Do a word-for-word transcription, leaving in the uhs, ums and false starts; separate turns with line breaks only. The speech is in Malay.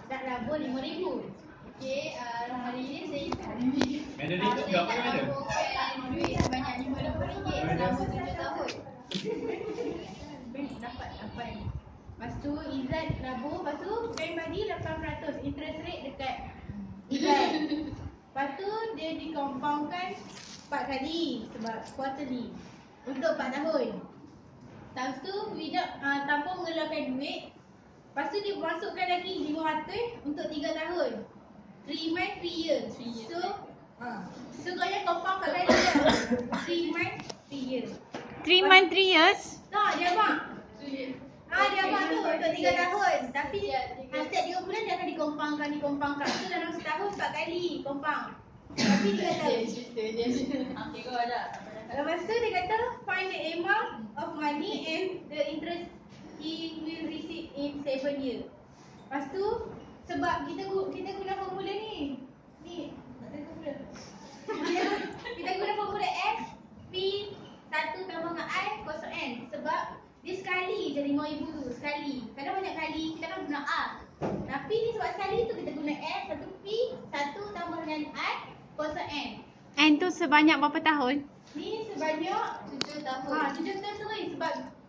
nak labur lima ribu. Okey, uh, hari ini saya
Madam
uh,
itu
saya
berapa
nak
madam?
laburkan duit sebanyak lima ribu ringgit selama tujuh tahun. Dapat dapat. Lepas tu Izzat labur, lepas tu bank bagi lapan peratus interest rate dekat Izzat. Lepas tu dia dikompaukan empat kali sebab quarterly untuk empat tahun. Lepas tu without uh, tanpa mengeluarkan duit. Lepas tu dia masukkan lagi lima ratus untuk tiga tahun. three months, three years. So, uh, so kau compound empat kali je. three months, three years.
three months, three years?
Tak, dia abang. Ah, dia abang tu untuk tiga tahun. Tapi setiap tiga bulan dia akan dikompangkan, dikompangkan. So dalam setahun empat kali compound. Tapi dia kata
Okey, kau ada.
lepas tu dia kata find the amount of money and the interest he will receive in seven years. Lepas tu sebab kita kita guna formula ni. Ni, tak ada formula. Kita, kita guna formula F P satu tambah dengan I kosong N. Sebab dia sekali je lima ribu tu, sekali. Kalau banyak kali kita kan guna R. Tapi ni sebab sekali tu kita guna F, satu P, satu tambah dengan I kosong N.
And tu sebanyak berapa tahun?
Ni sebanyak
Tujuh tahun.
ha, tujuh tahun terus sebab